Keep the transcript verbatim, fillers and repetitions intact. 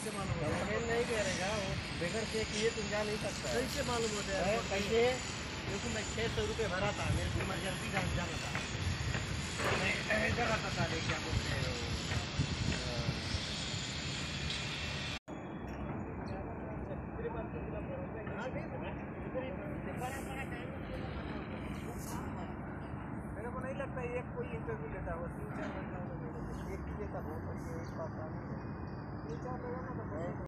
कैसे मालूम होता है? नहीं करेगा वो, बगैर चेक किए तुम जा नहीं सकता। कैसे मालूम होता है? कैसे? क्योंकि मैं छः सौ रुपये भरा था, मेरे को इमरजेंसी जाना था, मैं इधर आता था, क्या बोलते हैं मेरे को नहीं लगता एक कोई इंटरव्यू लेता है, वो तीन चार घंटा एक ही लेता, बहुत तीन चार लेगा ना तो